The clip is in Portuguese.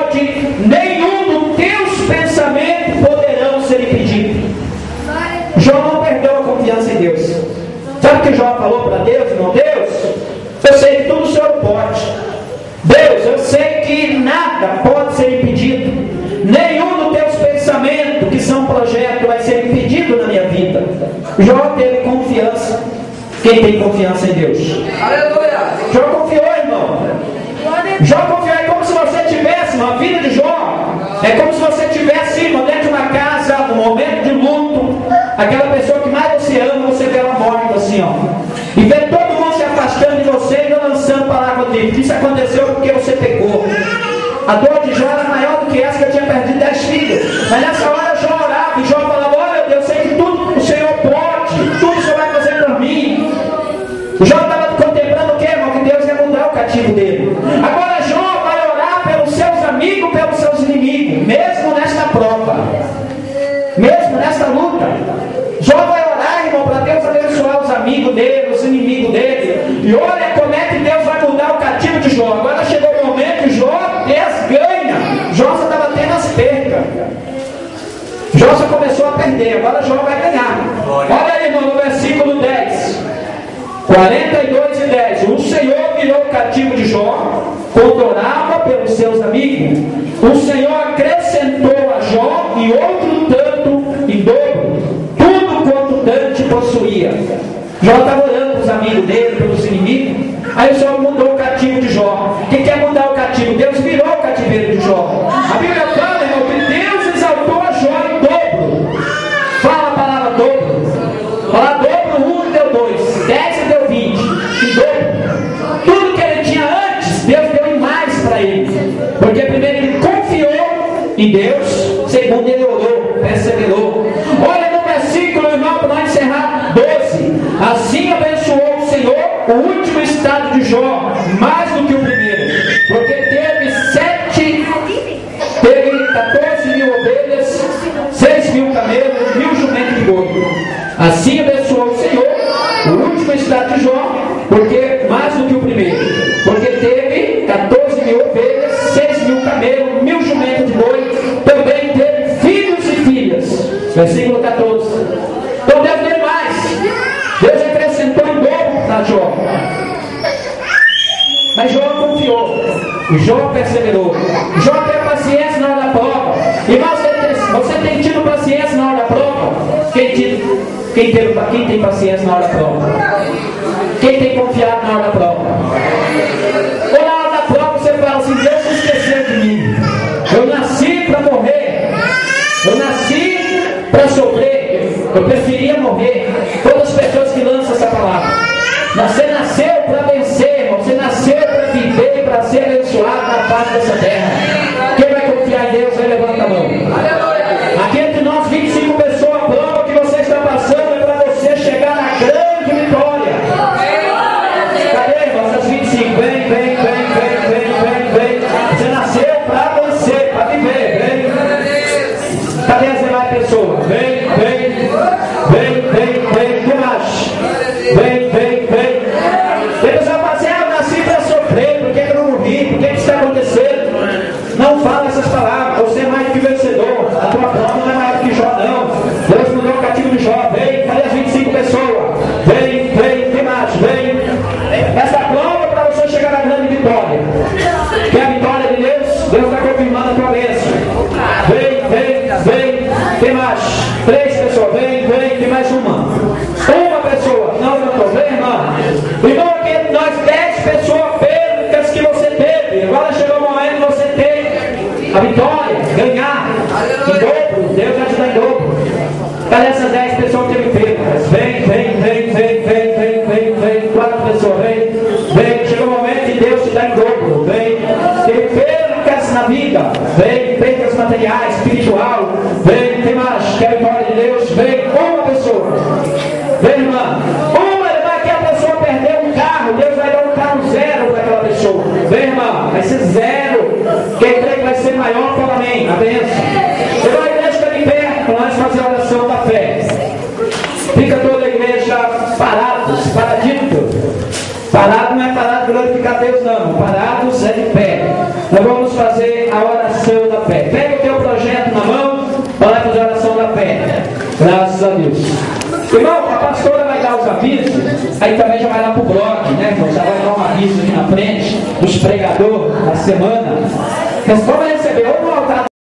pode, nenhum dos teus pensamentos poderão ser impedidos. Jó não perdeu a confiança em Deus. Sabe o que Jó falou para Deus, irmão? Deus, eu sei que tudo o Senhor pode. Deus, eu sei que nada pode ser impedido. Nenhum dos teus pensamentos, que são projetos, vai ser impedido na minha vida. Jó teve confiança. Quem tem confiança em Deus? Aleluia! Jó confiou, irmão. Jó confiou. É como se você tivesse uma vida de Jó. É como se você tivesse, irmão, dentro de uma casa, um momento de luto. Aquela pessoa que mais você ama, você vê ela morta assim, ó. E vê todo mundo se afastando de você e lançando palavras de isso aconteceu porque você pecou. A dor de Jó era maior do que essa, que eu tinha perdido 10 filhos. Mas nessa hora Jó orava e Jó falava: olha Deus, eu sei que tudo o Senhor pode, tudo o Senhor vai fazer por mim. O Jó estava contemplando o que, irmão? Que Deus ia mudar o cativo dele. Agora Jó vai orar pelos seus amigos, pelos seus inimigos, mesmo nesta prova, mesmo nesta luta. Jó vai orar, irmão, para Deus abençoar os amigos dele, os inimigos dele. E olha como é que Deus vai mudar o cativo de Jó. Agora chegou o momento que Jó ganha. Jó só estava tendo as percas. Jó só começou a perder. Agora Jó vai ganhar. Olha aí, irmão, no versículo 10. 42 e 10. O Senhor virou o cativo de Jó quando orava pelos seus amigos. O Senhor acrescentou a Jó e outro tanto em dobro, tudo quanto Dante possuía. Jó estava orando para os amigos dele, pelos inimigos. Aí o Senhor mudou o cativo de Jó. Quem quer mudar o cativo? Deus virou o cativeiro de Jó. A Bíblia fala, irmão, que Deus exaltou a Jó em dobro. Fala a palavra dobro. Fala dobro, 1 deu 2, 10 deu 20. Em dobro. Tudo que ele tinha antes, Deus deu em mais para ele. Porque primeiro ele confiou em Deus, segundo ele orou, perseverou. Olha no versículo, irmão, para nós encerrar, 12. Assim abençoou o Senhor o último estado de Jó, mais do que o primeiro, porque teve 14 mil ovelhas, 6 mil camelos, 1000 jumentos de boi. Assim abençoou o Senhor o último estado de Jó, porque mais do que o primeiro, porque teve 14 mil ovelhas, 6 mil camelos, 1000 jumentos de boi. Também teve filhos e filhas. Versículo 14. Então Deus deu mais. Deus acrescentou em dobro para Jó. Mas Jó confiou. Jó perseverou. Jó teve paciência na hora da prova. Irmão, você tem tido paciência na hora da prova? Quem tem paciência na hora da prova? Quem tem confiado na hora da prova? Ou na hora da prova você fala assim: Deus se esqueceu de mim. Eu nasci para morrer. Eu nasci para sofrer. Eu preferia morrer. Todas as pessoas que lançam essa palavra. Você nasceu para vencer, irmão. Você nasceu para viver e para ser abençoado na face dessa terra. Quem vai confiar em Deus, vai levantar a mão. Aqui entre nós, 25 pessoas, a prova que você está passando é para você chegar na grande vitória. Cadê, irmão? Essas 25? Vem. Você nasceu para vencer, para viver. Vem. Cadê as demais pessoas? Vem. Que mais? Vem. Tem pessoa fala assim: eu nasci para sofrer, por que eu não morri? Por que isso está acontecendo? Não fala essas palavras. Você é mais do que vencedor. A tua prova não é maior do que Jó, não. Deus mudou o cativo de Jó. Vem, cadê as 25 pessoas? Vem, que mais? Vem. Essa prova é para você chegar na grande vitória. Que é a vitória de Deus? Deus está confirmando a tua bênção. Vem. Que mais? 3 pessoas. Vem, tem mais uma. Uma pessoa. Não, vem, irmão. Irmão, aqui nós 10 pessoas percas que você teve. Agora chegou o momento de você ter a vitória, ganhar em dobro. Deus vai te dar em dobro. Cadê essas 10 pessoas que teve percas? Vem. 4 pessoas, vem. Chegou o momento de Deus te dar em dobro. Vem. Tem percas na vida. Vem. Percas materiais, espiritual. Vem. Tem mais. Quer a vitória de Deus? Vem. Uma pessoa. Vem, irmã. Uma irmã que a pessoa perdeu um carro. Deus vai dar um carro zero para aquela pessoa. Vem, irmã. Vai ser zero. Quem crê que vai ser maior, fala amém. A bênção. Irmã, a igreja está de pé para nós fazer a oração da fé. Fica toda a igreja paradito. Parado não é parado de glorificar Deus, não. Parados é de pé. Nós vamos fazer a oração. Graças a Deus. Irmão, a pastora vai dar os avisos, aí também já vai lá pro blog, né, irmão? Já vai dar um aviso ali na frente dos pregadores da semana. Responda essa